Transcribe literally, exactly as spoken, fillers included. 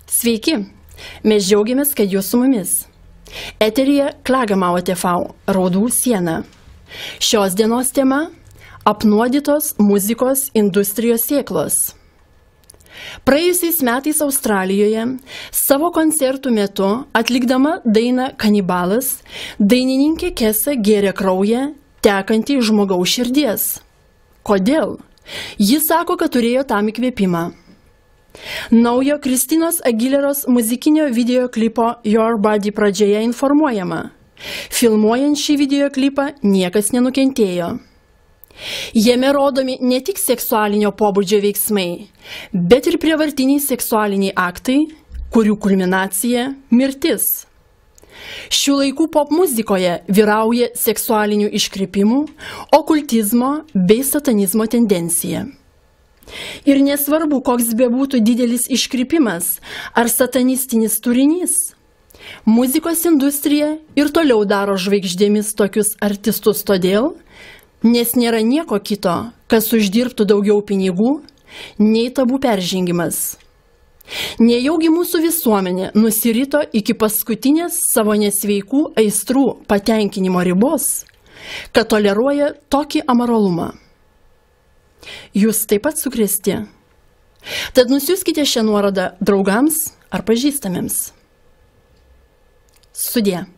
Sveiki, mes džiaugiamės, kad jūs su mumis. Eteryje Klagemauer T V Raudų siena. Šios dienos tema – apnuodytos muzikos industrijos sėklos. Praėjusiais metais Australijoje savo koncertų metu atlikdama dainą Kanibalas, dainininkė Kesa gėrė kraują tekantį iš žmogaus širdies. Kodėl? Ji sako, kad turėjo tam įkvėpimą. Naujo Kristinos Aguileros muzikinio videoklipo Your Body pradžioje informuojama. Filmuojant šį videoklipą niekas nenukentėjo. Jame rodomi ne tik seksualinio pobūdžio veiksmai, bet ir prievartiniai seksualiniai aktai, kurių kulminacija – mirtis. Šių laikų pop muzikoje vyrauja seksualinių iškrypimų, okultizmo bei satanizmo tendencija. Ir nesvarbu, koks bebūtų didelis iškrypimas ar satanistinis turinys, muzikos industrija ir toliau daro žvaigždėmis tokius artistus todėl, nes nėra nieko kito, kas uždirbtų daugiau pinigų, nei tabų peržengimas. Nejaugi mūsų visuomenė nusirito iki paskutinės savo nesveikų aistrų patenkinimo ribos, kad toleruoja tokį amoralumą. Jūs taip pat sukrėsti. Tad nusiųskite šią nuorodą draugams ar pažįstamiems. Sudie.